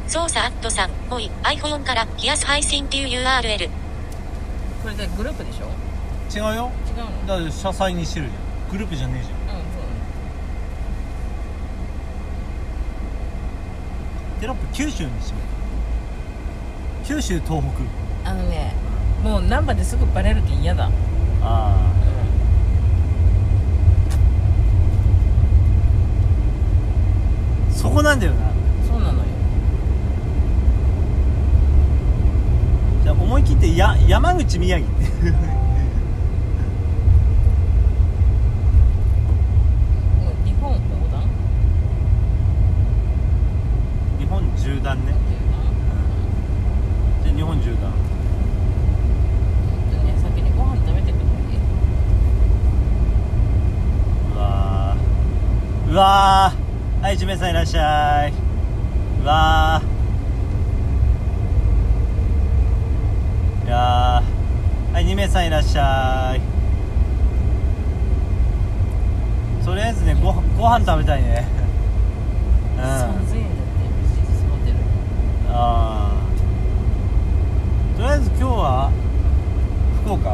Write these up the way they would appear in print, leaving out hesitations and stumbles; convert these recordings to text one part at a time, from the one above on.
操作さん、おい、iPhone から冷やす配信っていう URL。 これでグループでしょ。 違うよ。 違うの。 だから車載にしてるじゃん。グループじゃねえじゃん。 うん、そうテロップ九州にしてみる。九州東北。 あのね、もうナンバーですぐバレるけん嫌だ。 ああ、そこなんだよな。 そうなのよ。 じゃあ思い切って山口宮城ってもう日本横断。 日本縦断ね。じゃあ日本縦断。 先にご飯食べてくる。 うわー、はい、1名さんいらっしゃい。うわー、いやー、はい、2名さんいらっしゃい。とりあえずね、ご飯食べたいね。うん、 3000円だってビジネスホテル。 あー、とりあえず今日は福岡。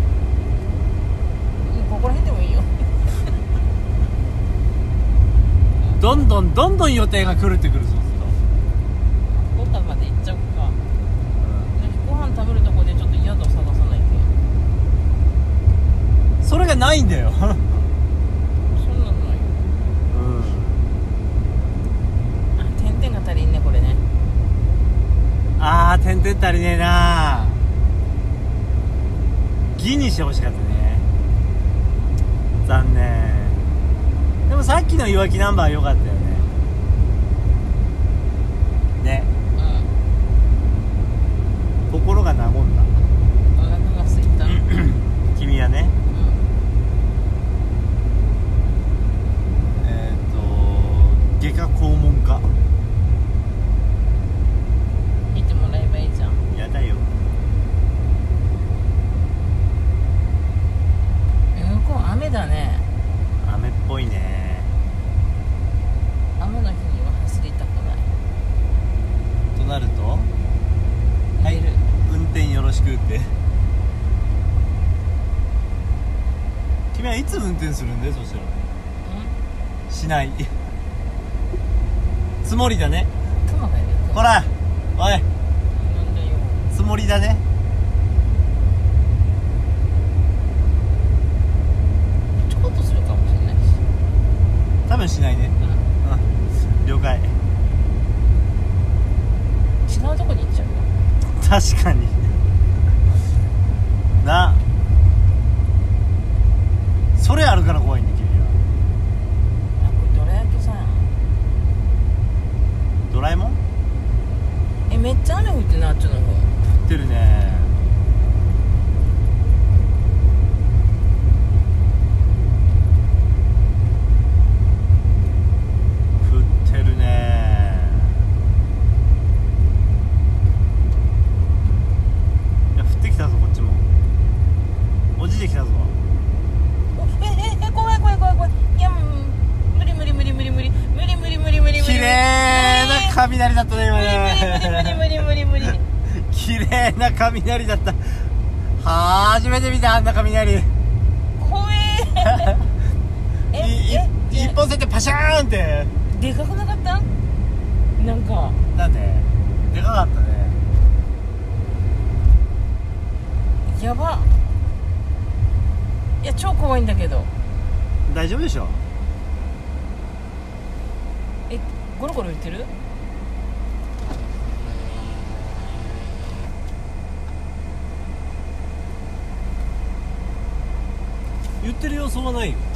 ここら辺でもいいよ。 どんどん予定が狂ってくる。そうする福岡まで行っちゃおうか。ご飯食べるとこでちょっと宿を探さないけん。 それがないんだよ。 そんなのないよ。あ、点々が足りんね、これね。 あー、点々足りねえな。ギにしてほしかったね。残念。でもさっきのいわきナンバー良かったよね。ね、心が和んだ。 お腹が空いた。 君はね、外科肛門科行ってもらえばいいじゃん。 やだよ。 向こう雨だね。 雨っぽいね。 雨の日には走りたくない。 となると、はい、運転よろしくって。君はいつ運転するんで？そしたらしないつもりだね。 熊がいる。 ほら、おい、 なんだよ。 つもりだね。 ちょこっとするかもしれないし。 多分しないね。うん、了解。 違うとこに行っちゃうよ。 確かにな。それあるから怖いんだ君は。 あ、これどら焼きさん。 ドラえもん？ めっちゃ雨降ってんな、あっちの方。 降ってるね。降ってるね。いや、降ってきたぞこっちも。落ちてきたぞ。 怖い。いや、無理。 綺麗な雷だったね今ね。 無理。 綺麗な雷だった。初めて見たあんな雷。 怖え。 一本線でパシャーンって。 でかくなかった？なんかなんででかかったね。 やば。いや、超怖いんだけど。 大丈夫でしょ。 ゴロゴロ言ってる？ 言ってる様子はないよ。 ね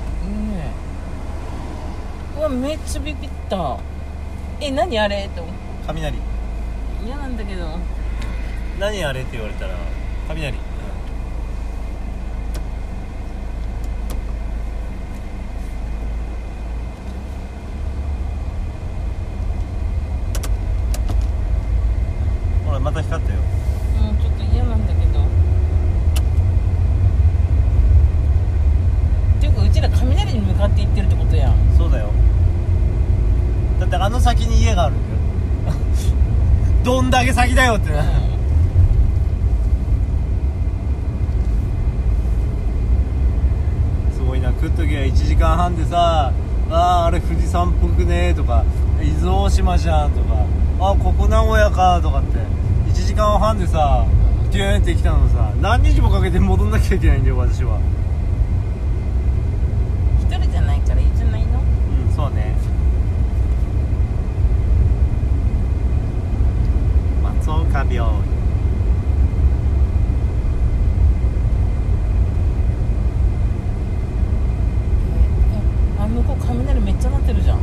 え。うわ、めっちゃビビった。何あれって思う。 雷。 嫌なんだけど。 何あれって言われたら雷。ほらまた光ったよ。 ちょっと嫌なんだけど。っていうか、うちら雷に向かって行ってるってことやん。 そうだよ。だってあの先に家があるんだよ。 げ先だよってな、すごいな。食っときゃ1時間半でさ、あれ富士山っぽくねとか、伊豆大島じゃんとか、ここ名古屋かとかって1時間半でさピューンって来たのさ、何日もかけて戻んなきゃいけないんだよ私は。 一人じゃないからいいじゃないの。 そうね。松岡病院。 向こう雷めっちゃ鳴ってるじゃん。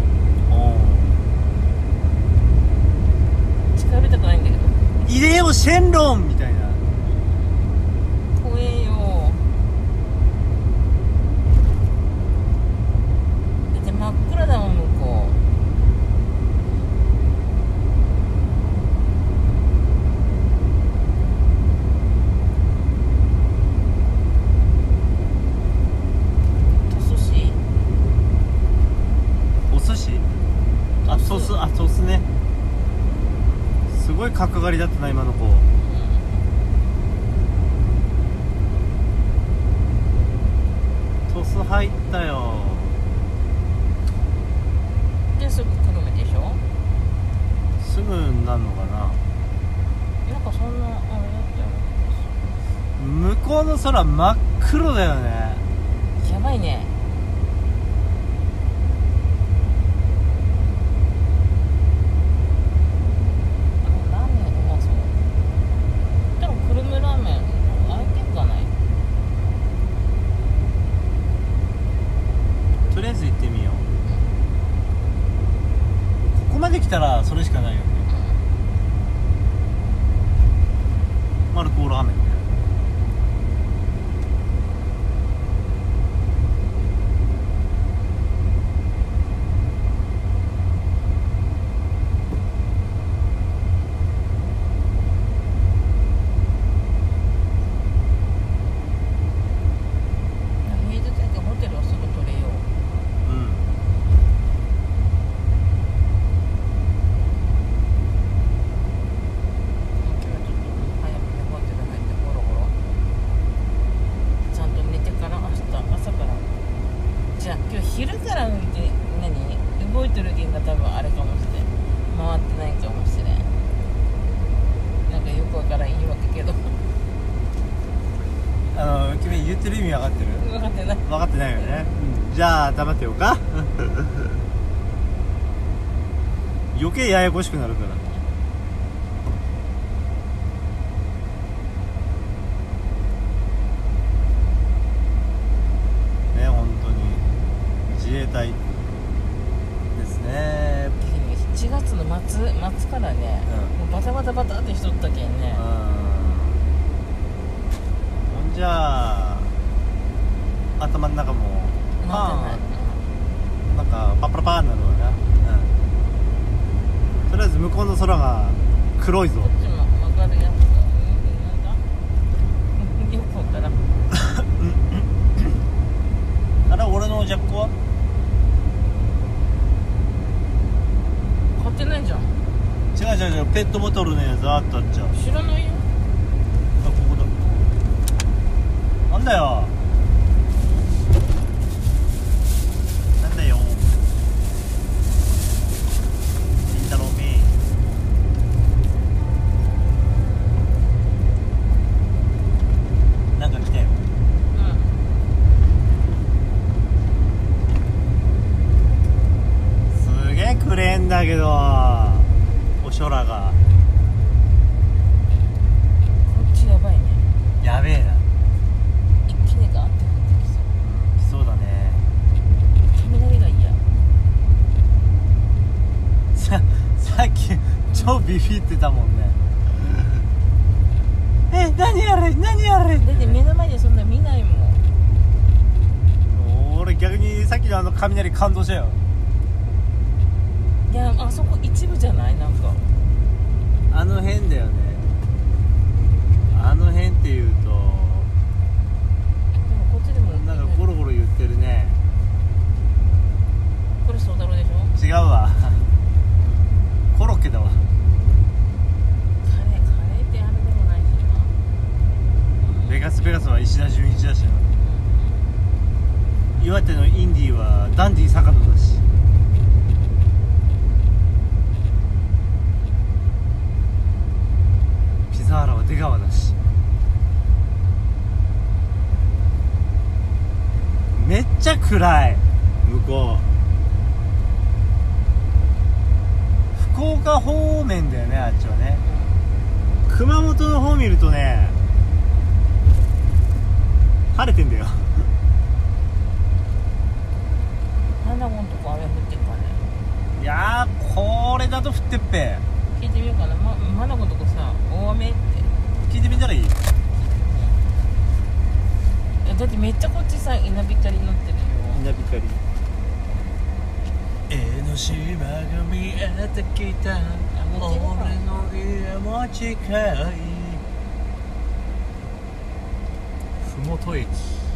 近寄りたくないんだけど。 入れよシェンロンみたいな。 怖えよ。だって真っ暗だもん向こう。 鳥栖ね。すごい角刈りだったな今の子。鳥栖入ったよ。 ですぐ久留米でしょ。 すぐなんのかな。 なんかそんなあれだったよね。 向こうの空真っ黒だよね。 やばいね。 とりあえず行ってみよう。ここまで来たらそれしかないよね。マルコーラーメンね。 昼から動いてる銀が多分あれかもしれん、回ってないかもしれん。なんかよくわからん言い訳けど君言ってる意味分かってる？ 分かってない。 分かってないよね、じゃあ黙ってようか余計ややこしくなるから。ね、本当に自衛隊ですね。 7月の末からね、もうバタバタバタってしとったけんね。 ほんじゃあ頭の中もパーン、なんかパッパラパーになるわな、とりあえず向こうの空が黒いぞ。 こっちも分かるやつ。なんだよくわからんあれ、俺のジャックは買ってないじゃん。 違うペットボトルのやつあったっちゃう。 知らないよ。 ここだ。なんだよりんたろうめ。なんか来たよ。すげえくれんだけどお空が。 こっちやばいね。 やべえな。 一気にガーって降ってきそう。 来そうだね。 雷が嫌。 さっき超ビビってたもんね何あれだって目の前でそんな見ないもん。 俺逆にさっきのあの雷感動したよ。 いや、あそこ一部じゃない？なんかあの辺だよね。あの辺っていうとでもこっちでもなんかゴロゴロ言ってるね。 これそうだろうでしょ。 違うわコロッケだわ。 インディーはダンディ坂野だし、ピザーラは出川だし、めっちゃ暗い向こう。福岡方面だよね、あっちはね。熊本の方見るとね、晴れてんだよ。 なんだこのとこ雨降ってるかね。 いやー、これだと降ってっぺ。 聞いてみようかな。まだこのとこさ、大雨って聞いてみたらいい。 いやだってめっちゃこっちさ、稲光乗ってるよ。 稲光。江ノ島が見えてきた。俺の家も近い。ふもと駅。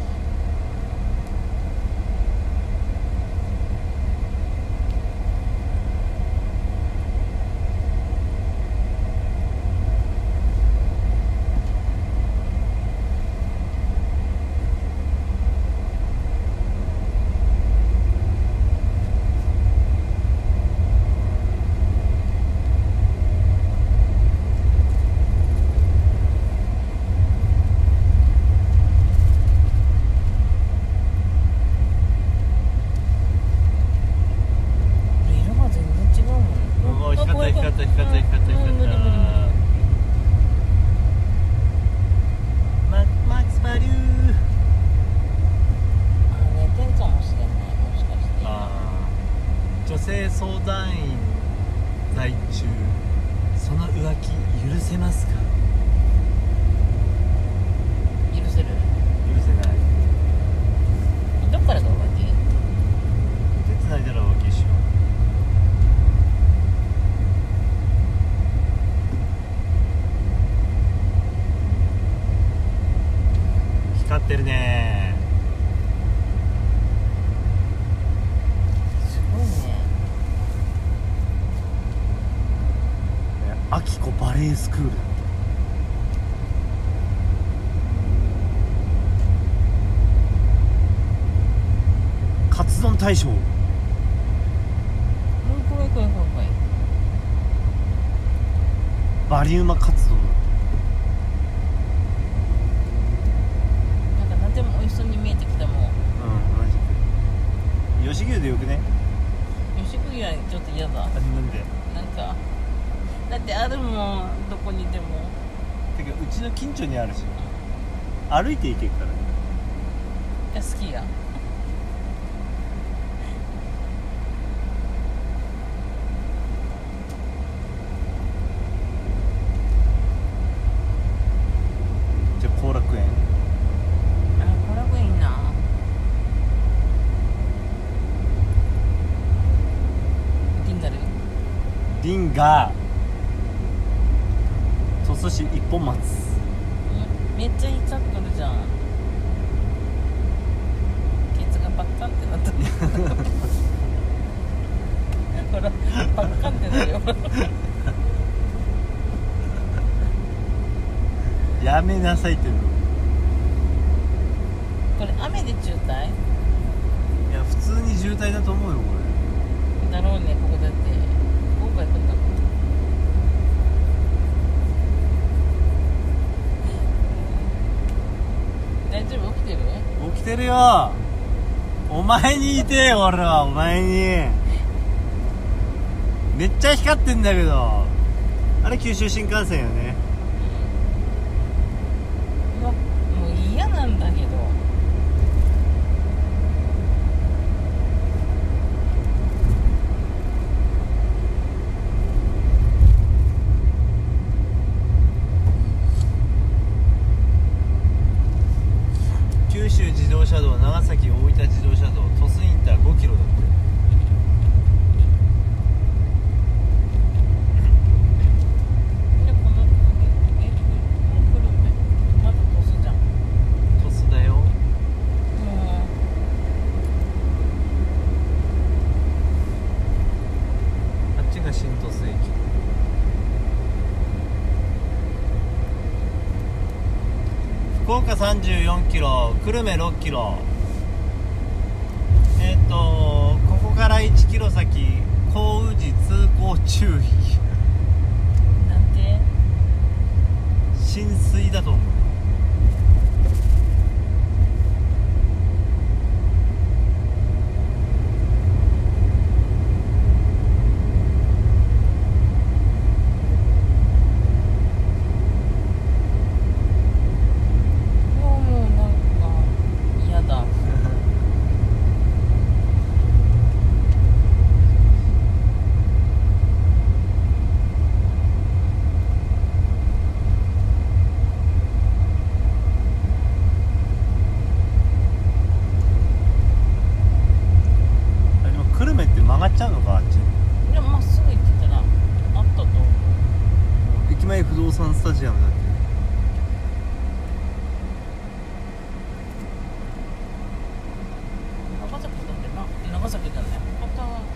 相談員在中、その浮気許せますか？ 許せる？ 許せない。 どっからが浮気？ 手繋いだら浮気でしょ。光ってるね。 すごいね。 アキコバレエスクールだって。カツ丼大賞。 怖い怖い怖い怖い。 バリウマカツ丼。 なんか何でも美味しそうに見えてきたもん。 うん、マジで。吉牛でよくね？ 吉久家はちょっと嫌だ。 なんで？ なんかだってあるもん、どこにでも。 てかうちの近所にあるし、歩いて行けるからね。 いや好きや。 じゃあ後楽園。 これはいいな。気になる。 リンガ鳥栖市一本松。 めっちゃいいちゃっとるじゃん。ケツがパッカンってなったほらパッカンってなるよやめなさいっての。 これ雨で渋滞？ いや普通に渋滞だと思うよこれ。 だろうね。ここだって今回来んだもん。大丈夫？起きてる？ 起きてるよ。お前にいてよ俺は。お前にめっちゃ光ってんだけど。あれ九州新幹線よね。 うわもう嫌なんだけど。 九州自動車道、長崎大分自動車道、鳥栖インター5キロだって。 でこのもう来るね。まだトスじゃん。 鳥栖だよ。 もあっちが新鳥栖駅。福岡34キロ、久留米6キロ。 崎降雨時通行注意。 なんて浸水だと思う。曲がっちゃうのか、あっち。 でもまっすぐ行ってたらあったと思う。 駅前不動産スタジアムだって。 長崎だって長崎だね。博多は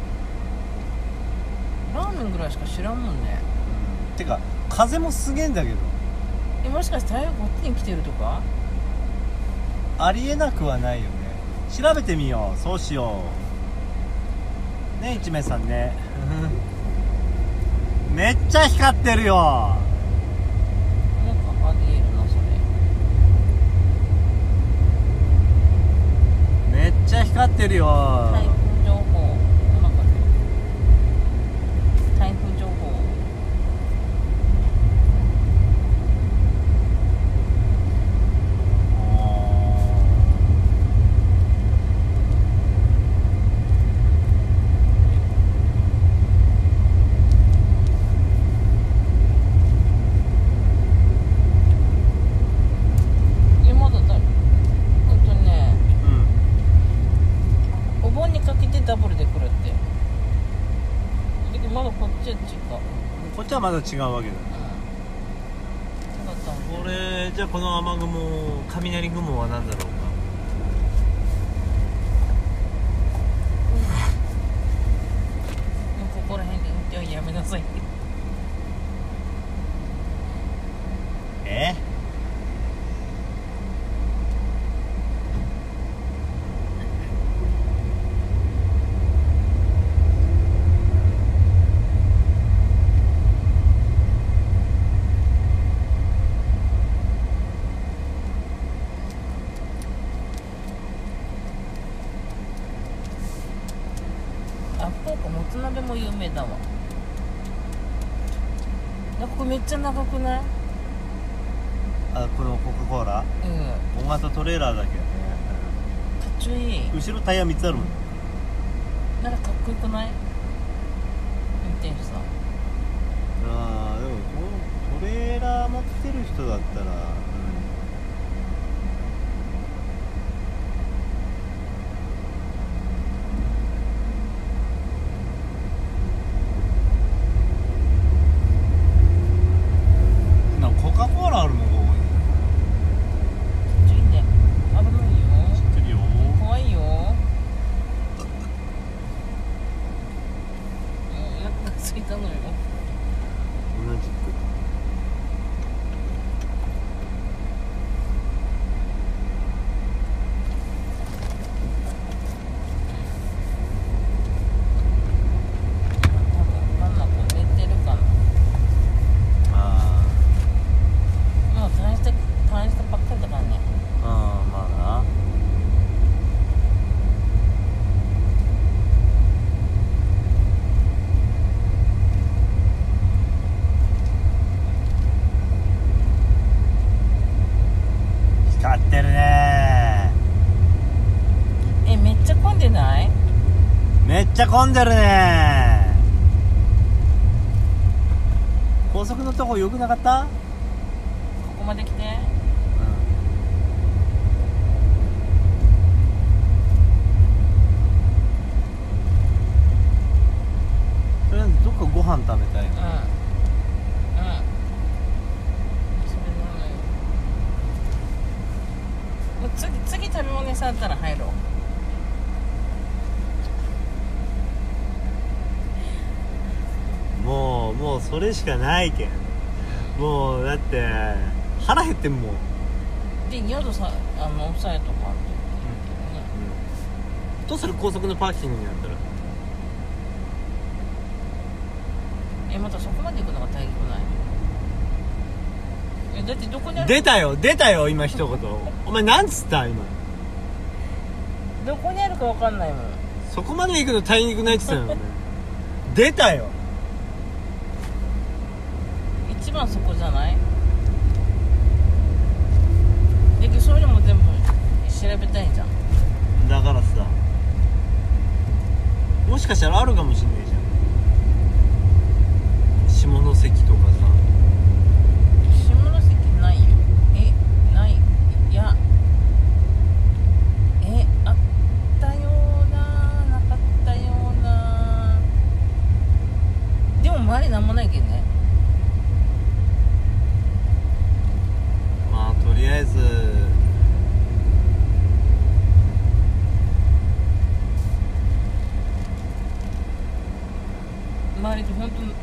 ラーメンぐらいしか知らんもんね。 てか風もすげえんだけど。 もしかして台風こっちに来てるとか。 ありえなくはないよね。調べてみよう。そうしようね、一名さんね。めっちゃ光ってるよ。 なんかありえるなそれ。 めっちゃ光ってるよ。 台風情報の中で台風情報。ダブルで来るって。まだこっちは違う。 こっちはまだ違うわけだ。これじゃあこの雨雲、雷雲は何だろうか。 もうここら辺で運転はやめなさいって。福岡もつ鍋も有名だわ。ここめっちゃ長くない？ あ、このコカ・コーラ、大型トレーラーだけどね。 かっちょいい。 後ろタイヤ3つあるもん。 なんかかっこよくない？運転手さん。 ああ、でもこのトレーラー持ってる人だったら、コカ・コーラあるもん、ここに。 いいね。危ないよ。 知ってるよ。 怖いよ。なんかついたのよ。 同じく。光ってるね。 めっちゃ混んでない？ めっちゃ混んでるね。高速のとこ良くなかった？ ここまで来て。 とりあえずどっかご飯食べたい。 次食べ物屋さんあったら入ろう。もうそれしかないけん。もうだって腹減ってんもん。 で宿さ抑えとかあって、 どうする？高速のパーキングになったらまたそこまで行くのが大変くない？だってどこにある？ 出たよ今一言お前なんつった今。 どこにあるか分かんないもん。 そこまで行くの大変くないって言ってたよ出たよ。 一番そこじゃない？でそういうのも全部調べたいじゃん。 だからさ、もしかしたらあるかもしんないじゃん。下関とかさ。 下関ないよ。ない。いやあったようななかったような。でも周りなんもないけどね。 まあとりあえず周りで本当に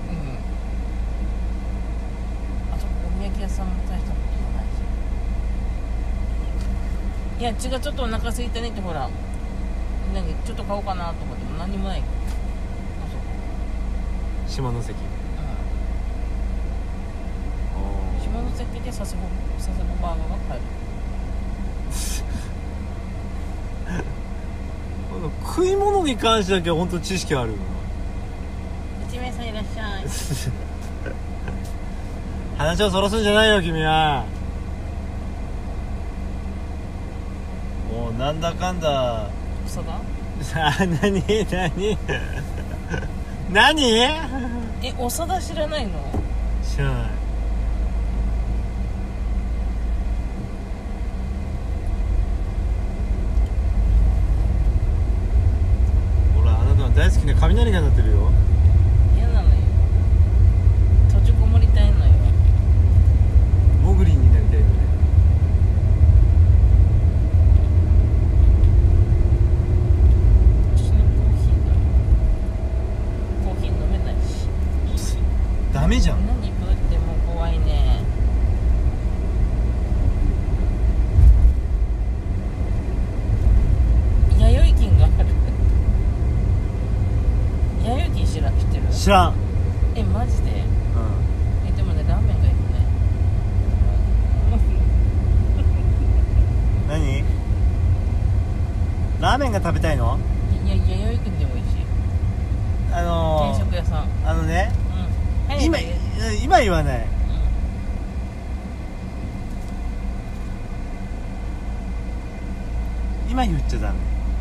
あそこお土産屋さんも大したことがないし。いや血がちょっとお腹空いたねってほらちょっと買おうかなと思っても何にもない。あそこ下関。 下関で佐世保バーガーが買える。 食い物に関してだけは本当知識あるよな。 一名さんいらっしゃい。 話をそらすんじゃないよ君は。もうなんだかんだ嘘だ。 何長田知らないの？ 知らない。ほらあなたの大好きな雷が鳴ってるよ。 嫌なのよ。閉じこもりたいのよ。 モグリになりたいのね。 私のコーヒー飲めないし。 ダメじゃん。 何ブーってもう怖いね。弥生金がある。弥生金知ってる？ 知らん。 マジで？ うん。 でもねラーメンがいいね。 何？ラーメンが食べたいの？ いや弥生金でもいいし。定食屋さん。 ね、 うん、 今言わない。今言っちゃダメ。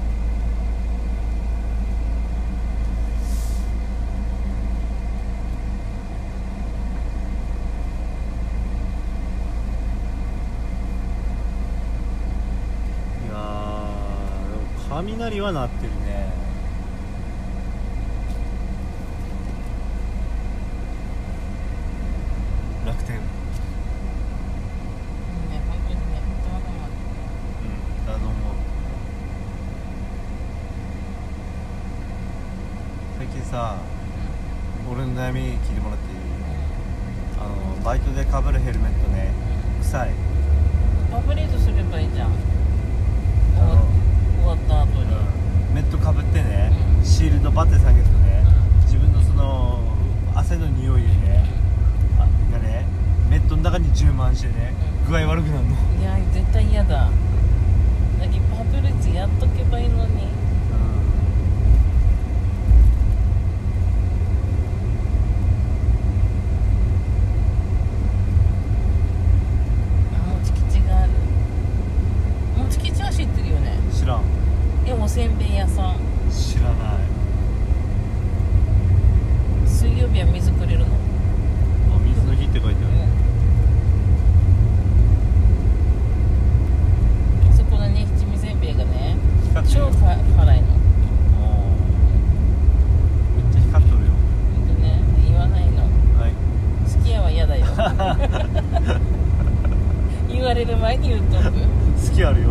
いやー雷は鳴ってるね。楽天。 ね本当にね頭がまだと思う。最近さ、俺の悩み聞いてもらっていい？バイトで被るヘルメットね、臭い。 アップデートすればいいじゃん。終わった後に、 メット被ってね、シールドバッて下げるとね、自分のその汗の匂いでね、がね、メットの中に充満してね、具合悪くなるの。 いや絶対嫌だ。だけどパブルチやっとけばいいのに。もち吉がある。もち吉は知ってるよね。 知らん。 おせんべい屋さん。 知らない。 水曜日は水くれるの。 水の日って書いてある。 そこのね七味せんべいがね超辛いの。 めっちゃ光っとるよ。 ね言わないの。 はい。 好きやは嫌だよ。言われる前に言うとく。 好きあるよ。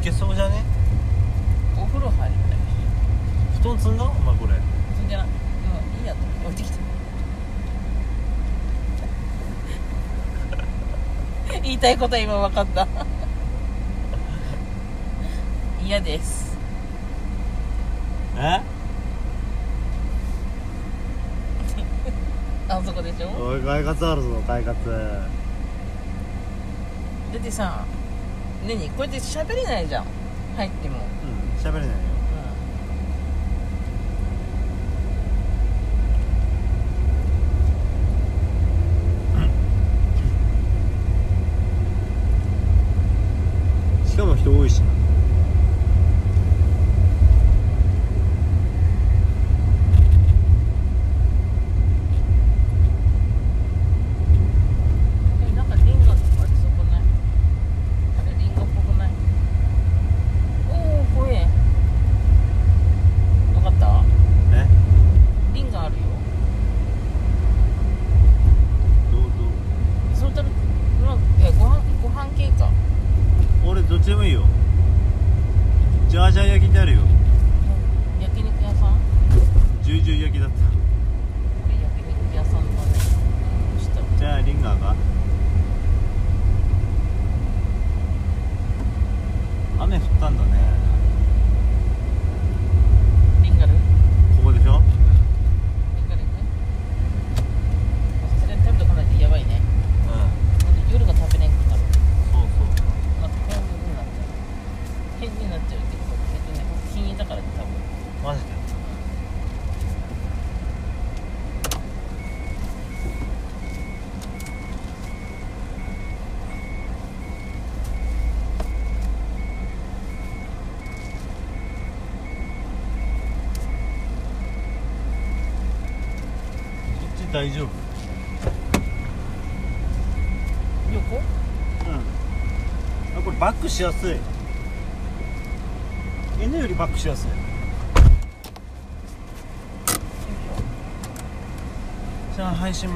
けそうじゃね。 お風呂入りたい。 布団積んだお前これ。 そんじゃな、もういいやと置いてきた。言いたいことは今分かった。嫌です。 え、 あそこでしょ。 おい快活あるぞ快活。 だってさ、何こうやって喋れないじゃん、入っても。 うん喋れないよ。しかも人多いしな。 なんかリンガとかありそうくない？あれリンガっぽくない？おお怖え。分かった？ え、 リンガあるよ。 どうそれともご飯系か。 俺どっちでもいいよ。ジャージャー焼きってあるよ。 焼肉屋さん？ ジュージュー焼きだった。 これ焼肉屋さんだね。したらじゃあリンガーが雨降ったんだね。 リンガル？ ここでしょ。 リンガル行く？さすがに食べとかないとやばいね。 うん夜が食べれんくなる。 そうなんか変になっちゃう。変になっちゃうっていうか、禁煙だからね多分。 そうマジで。そっち大丈夫。 横？ うんあこれバックしやすい。N よりバックしやすい。じゃあ配信